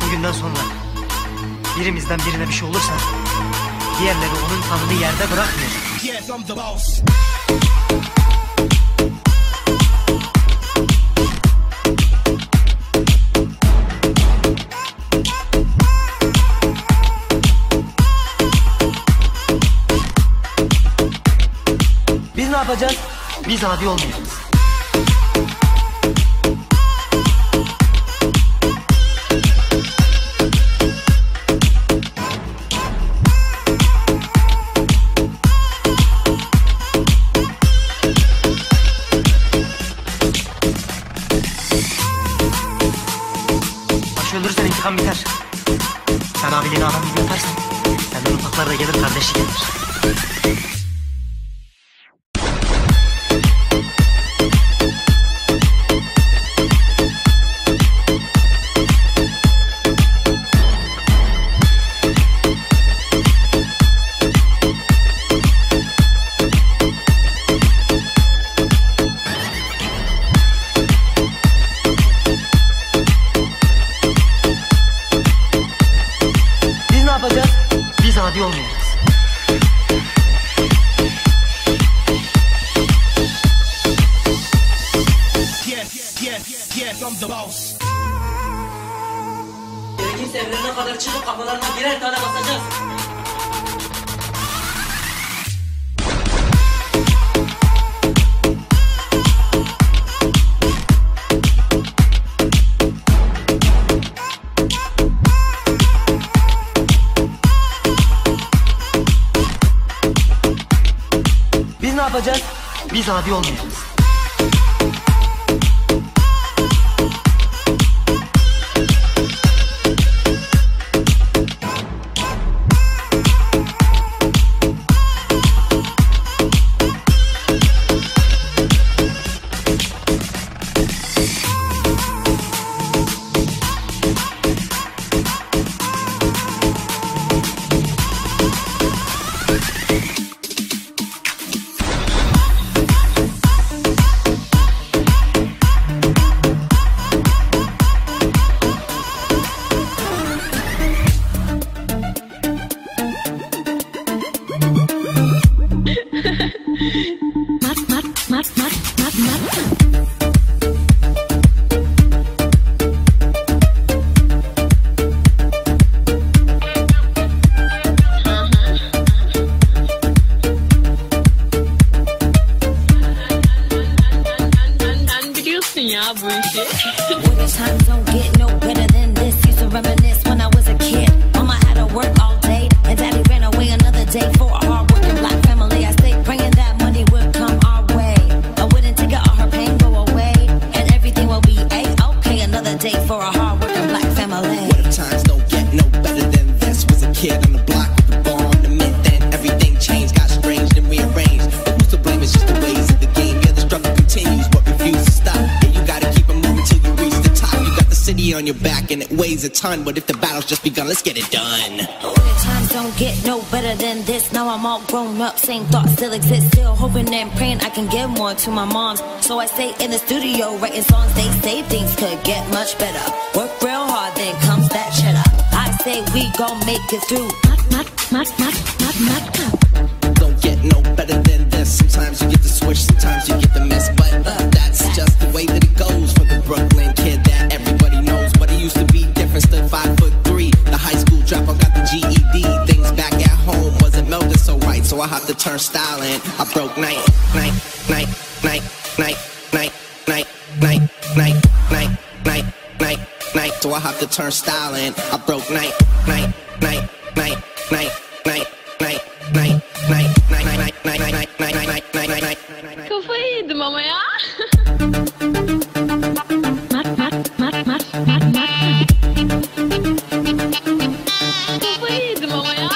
Bugünden sonra birimizden birine bir şey olursa diğerleri onun kanını yerde bırakmayacak. Yes, I'm the boss. Biz ne yapacağız? Biz adi olmayacağız. Başı öldürürsen intikam biter. Sen abiliğini adam gibi yaparsan senden ufaklar da gelir, kardeşlik gelir. Biz adi olmayacağız. Yes, I'm the boss. Gerekirse evlerine kadar çıkıp kafalarına birer tane basacağız. Biz ne yapacağız? Biz adi olmayacağız. Ya bu işi. Times don't get no better than this. Used to reminisce when I was a kid. Mama had to work all day, and Daddy ran away another day for a hard-working black family. I stayed praying that money would come our way. I wouldn't take it, all her pain go away, and everything will be a-okay. Another day for a hard-working black family. What if times don't get no better than this? Was a kid on the block with a bar on the mid, then everything changed, got strange and rearranged. But who's to blame? It's just the ways of the game. Yeah, the struggle continues, but refuse to stop. City on your back and it weighs a ton, but if the battle's just begun, let's get it done. Times don't get no better than this. Now I'm all grown up, same thoughts still exist. Still hoping and praying I can give more to my moms. So I stay in the studio writing songs. They say things could get much better. Work real hard, then comes that cheddar. I say we gon' make it through. Don't get no better than this. Sometimes you get the switch, sometimes you get the miss, but that's just the way that it goes for the Brooklyn kid that everybody knows. But he used to be different, stood 5'3". The high school dropout got the GED. Things back at home wasn't melded so right, so I had to turn style and I broke night. So I have to turn style and I broke night. Kafayı yedim ama ya. Kafayı yedim ama ya.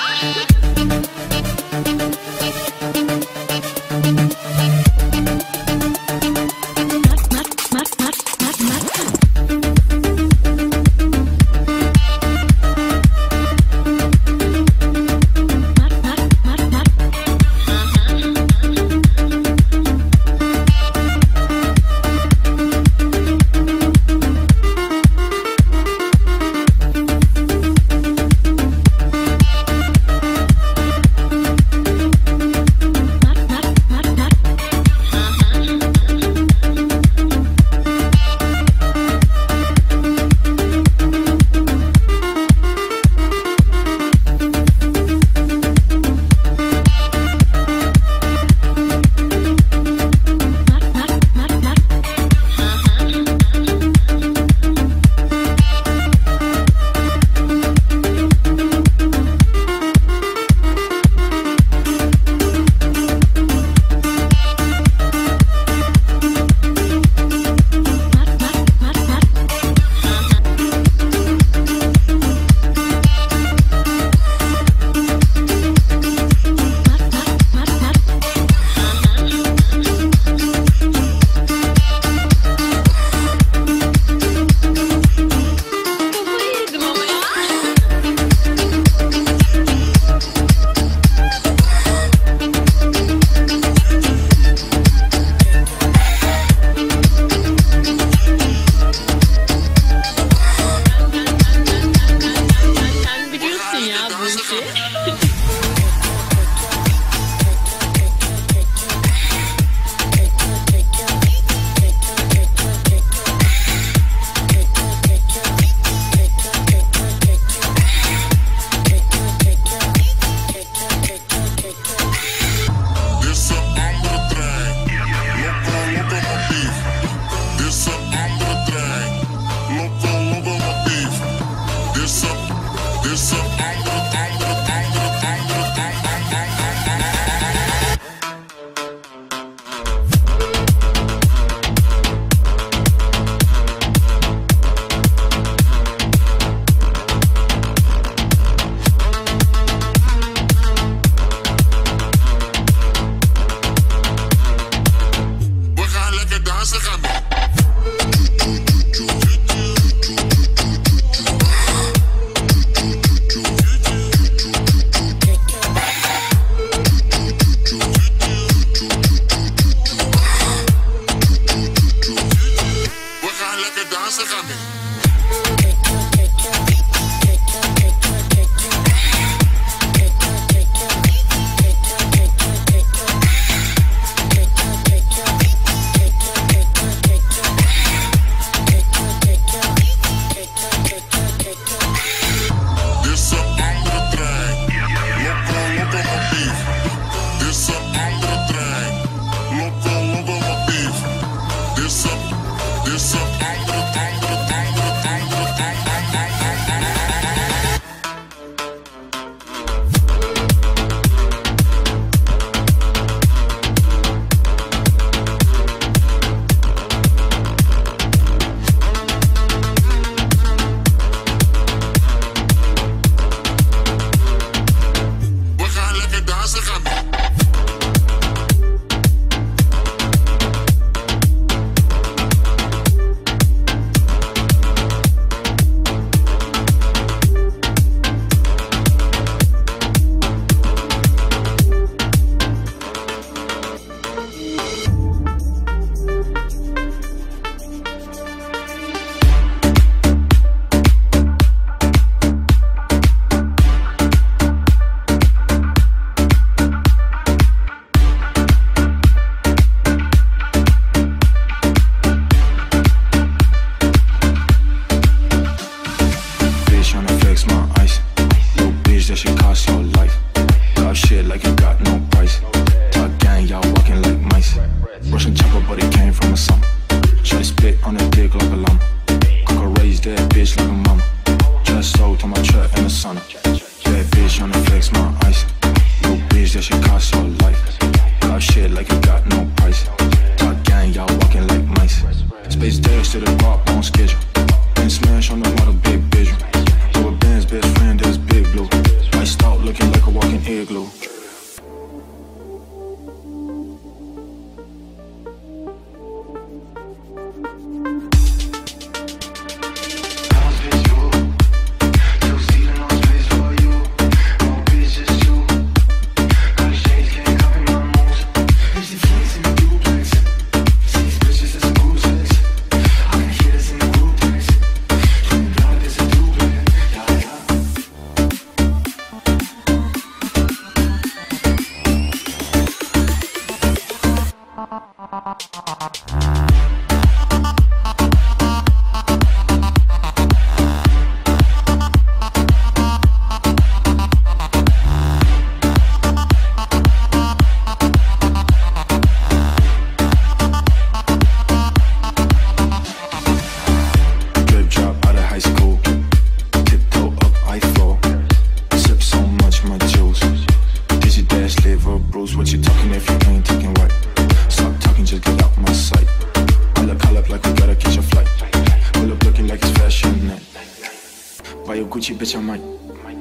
Gucci, bitch, I might.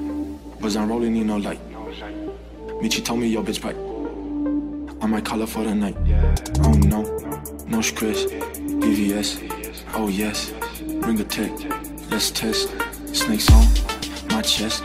But I'm rolling, need no light. Michi told me your bitch back. I might call her for the night. Oh no, no stress. BVS, oh yes. Bring a tech, let's test. Snakes on my chest.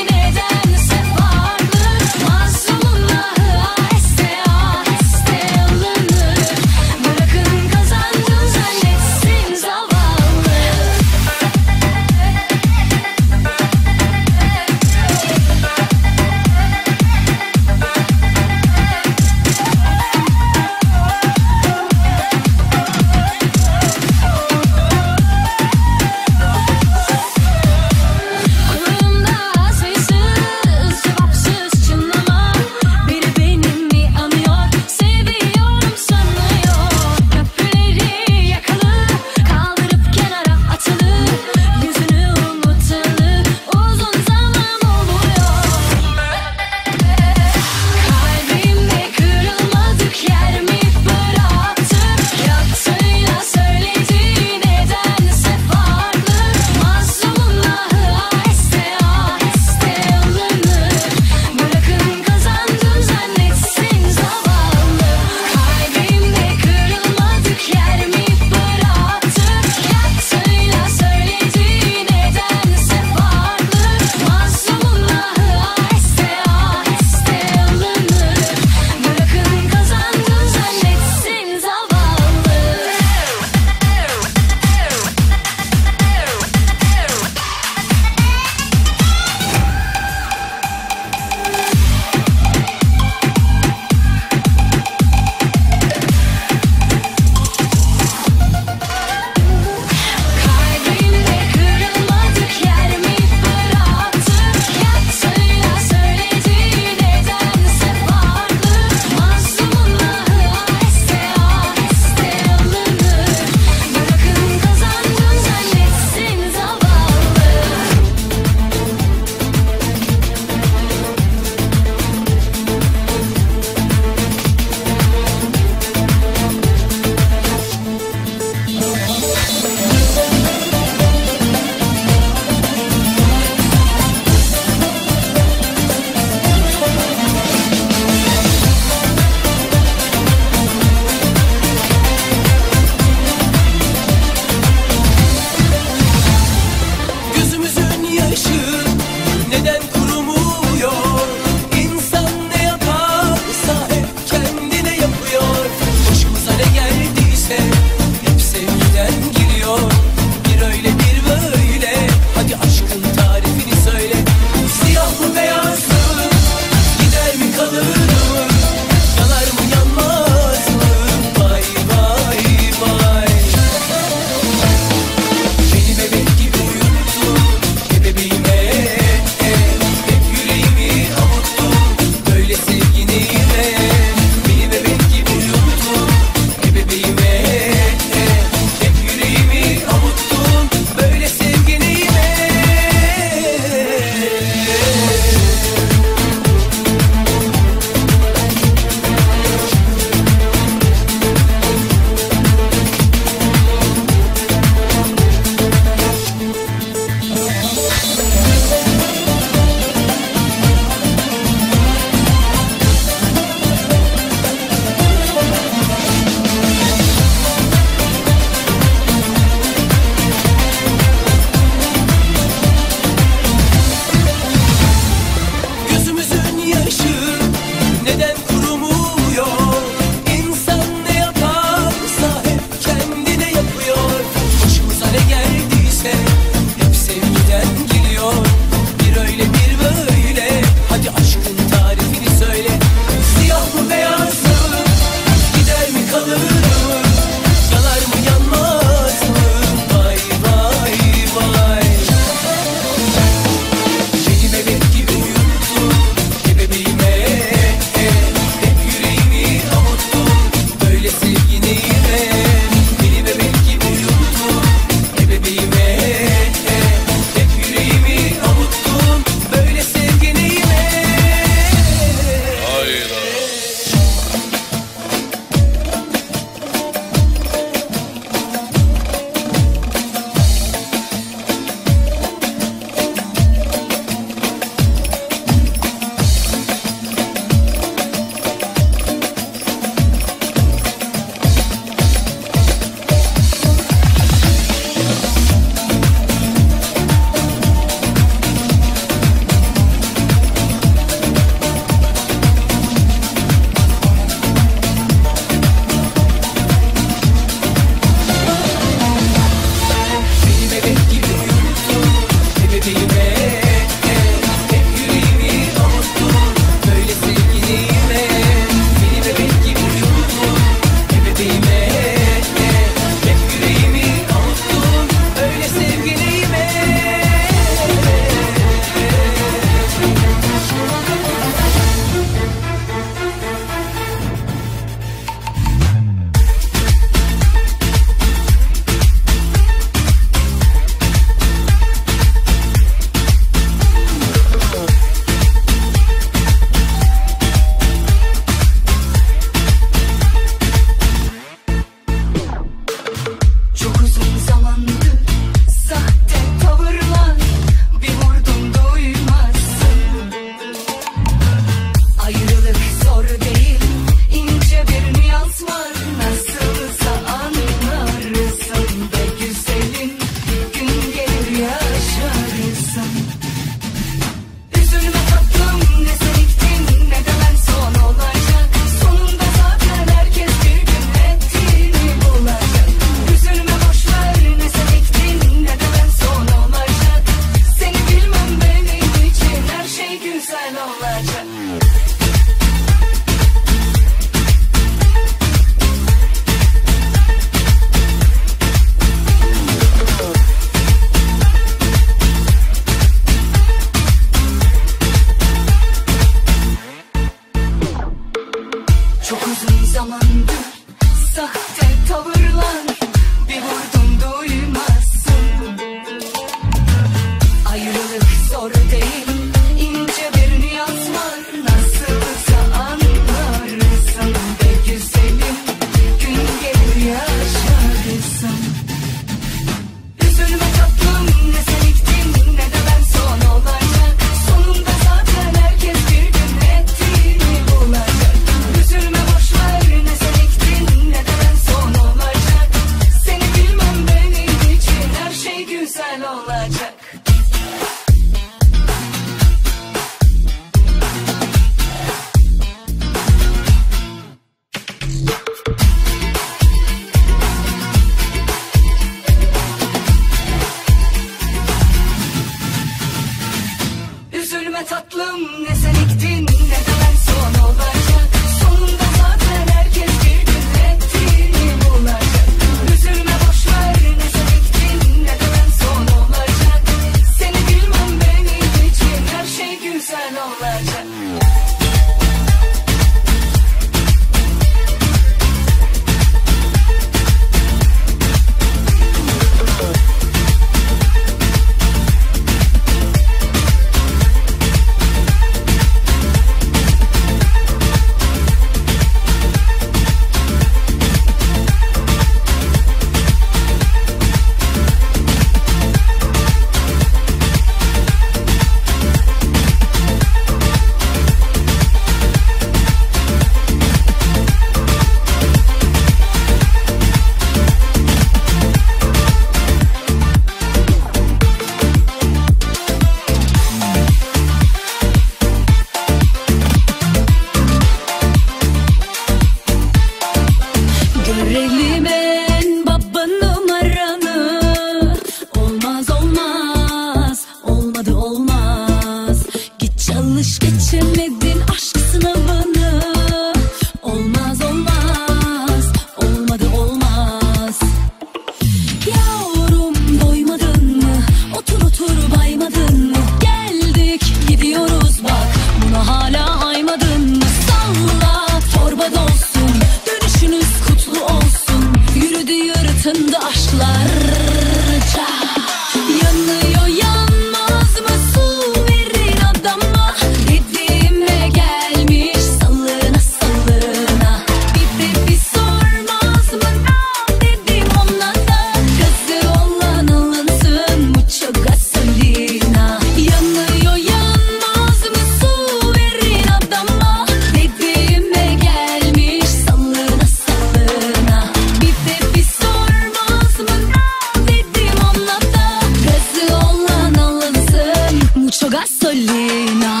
yırtındı aşklarca. Yanıyor yanmaz mı su verin adama, dediğime gelmiş salına salına. Bir de bir sormaz mı ne dedim ona da, gazı olan alınsın mucho gasolina. Yanıyor yanmaz mı su verin adama, dediğime gelmiş salına salına. Bir de bir sormaz mı ne dedim ona da, gazı olan alınsın mucho gasolina.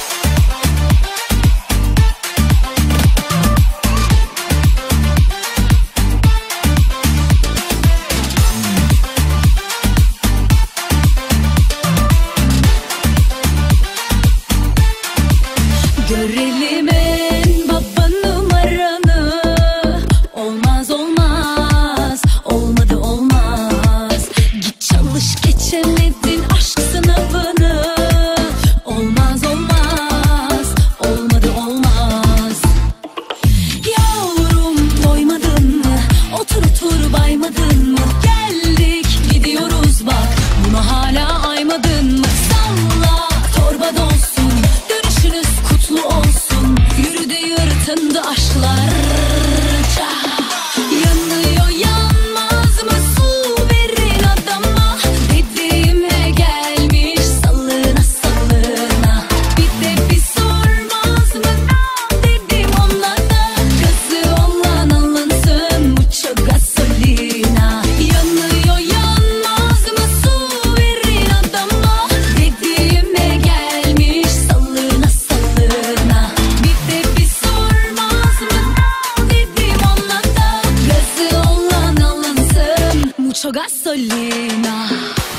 Görelim en baba numaranı. Olmaz olmaz, olmadı olmaz. Git çalış geçemedin aşk sınavını. Olmaz olmaz, olmadı olmaz. Yavrum doymadın mı? Otur otur baymadın mı? Geldik gidiyoruz bak, buna hala aymadın mı? Salla torba dolsun, dönüşünüz kutlu olsun. Yürüdü yırtındı aşklarca. Yanıyor yanmaz mı su verin adama, dediğime gelmiş salına salına. Bir de bir sormaz mı ne dedim ona da, gazı olan alınsın mucho gasolina. Yanıyor yanmaz mı su verin adama, dediğime gelmiş salına salına. Bir de bir sormaz mı ne dedim ona da, gazı olan alınsın mucho gasolina.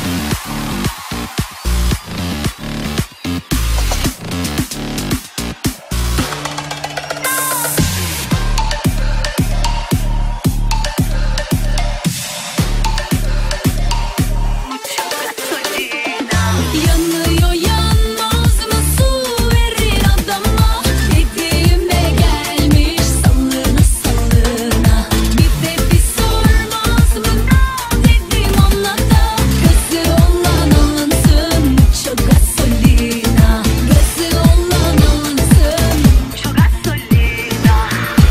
Yanıyor yanmaz mı su verin adama, dediğime gelmiş salına salına. Bir de bir sormaz mı ne dedim ona da, gazı olan alınsın mucho gasolina. Gazı olan alınsın mucho gasolina.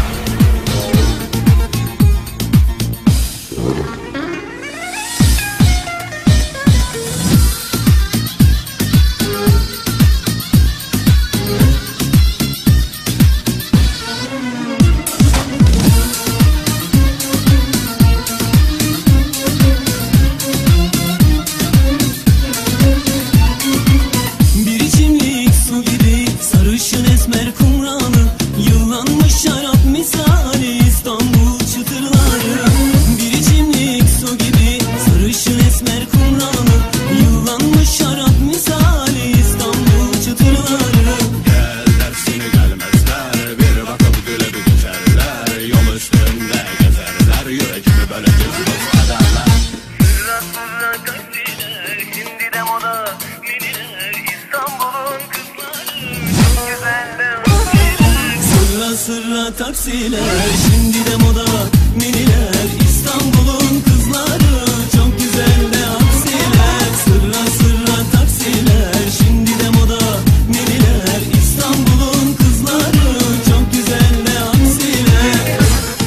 Bir içimlik su gibi sarışın esmer kumranı, yıllanmış şarap misali İstanbul çıtırları. Bir içimlik su gibi sarışın esmer kumranı, yıllanmış şarap misali İstanbul çıtırları. Geller seni gelmezler, bir bakıp güle bir geçerler. Yol üstünde gezerler, yüreğimi böyle cızbız ederler. Sırra sırra taksiler, şimdi de moda miniler, İstanbul'un kızları çok güzel de mutlular. Sırra sırra taksiler, şimdi de moda miniler, İstanbul'un kızları çok güzel de aksiler. Sırra sırra taksiler, şimdi de moda miniler, İstanbul'un kızları çok güzel de aksiler.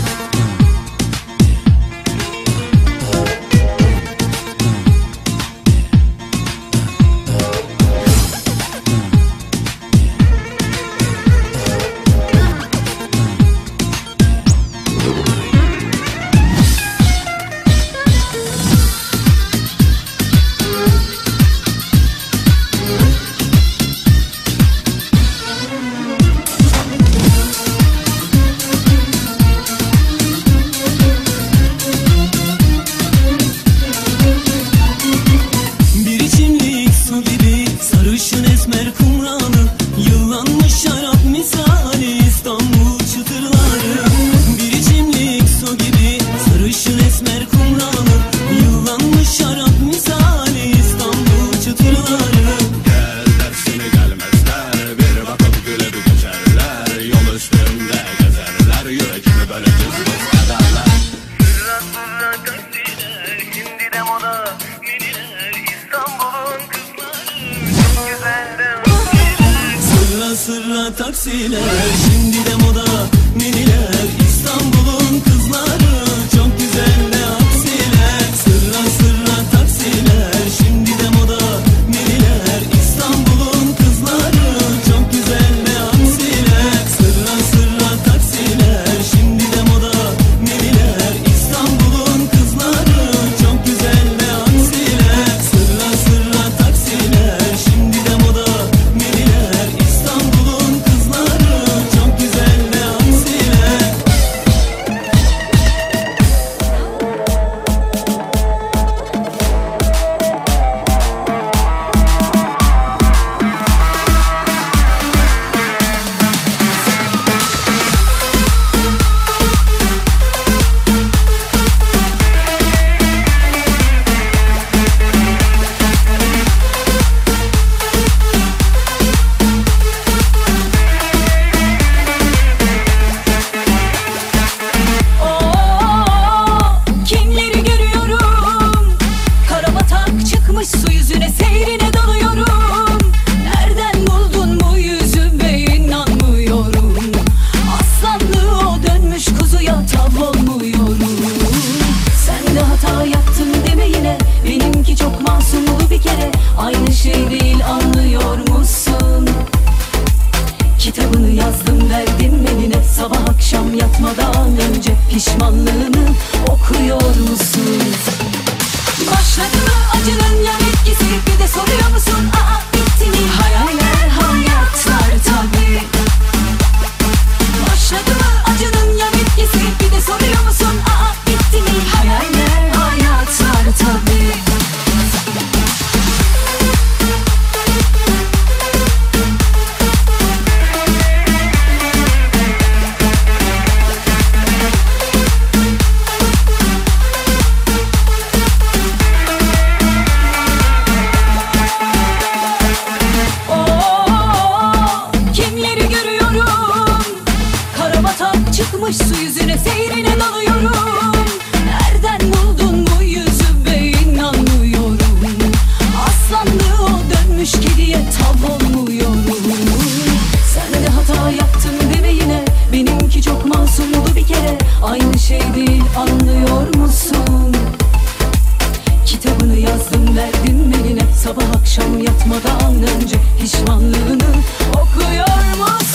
Bir içimlik su gibi sarışın esmer kumranı, yıllanmış şarap misali İstanbul çıtırları. Bir içimlik su gibi sarışın esmer kumranı, yıllanmış şarap misali İstanbul çıtırları. Geller seni gelmezler, bir bakıp güle bir geçerler. Yol üstünde gezerler, yüreğimi böyle cızbız ederler. Sırra sırra taksiler, sırra taksiler, şimdi de moda miniler. İstanbul'un kızları çok güzel ve aksiler. Sırra sırra taksiler, şimdi de moda miniler. İstanbul'un kızları çok güzel ve aksiler. Sırra sırra taksiler, şimdi de moda miniler. İstanbul'un kızları çok güzel ve aksiler. Sırra sırra taksiler, şimdi de moda miniler. İstanbul'un kızları çok güzel ve aksiler. Kimleri görüyorum, karabatak çıkmış su yüzüne, seyrine dalıyorum. Nereden buldun bu yüzü be, inanmıyorum. Aslanlı o dönmüş kuzuya tav olmuyorum. Sen de hata yaptın deme yine, benimki çok masumdu bir kere. Aynı şey değil, anlıyor musun? Kitabını yazdım verdim eline, sabah akşam yatmadan önce pişmanlığını okuyor musun? Başladı mı acının yan etkisi, bir de soruyor musun? Aa, bitti mi? Hayaller hayatlar tabi. Başladı mı acının yan etkisi, bir de soruyor musun? Aa, bitti mi? Hayaller hayatlar tabi. Kimleri görüyorum, karabatak çıkmış su yüzüne, seyrine dalıyorum. Nereden buldun bu yüzü be, inanmıyorum. Aslanlı o dönmüş kediye tav olmuyorum. Sen de hata yaptın deme yine, benimki çok masumdu bir kere. Aynı şey değil, anlıyor musun? Kitabını yazdım verdim eline, sabah akşam yatmadan önce pişmanlığını okuyor musun?